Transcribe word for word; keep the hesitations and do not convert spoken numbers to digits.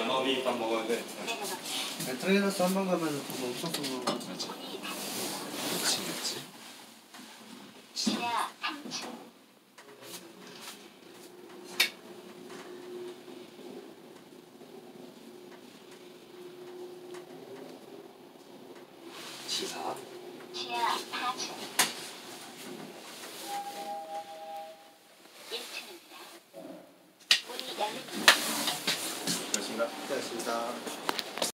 너비 일단 먹어야 돼. 트레이너스 한 번 가면 돈 엄청 쓰는 거. 맞아. 미치겠지. 지하 삼 층. 지사. 지하 사 층.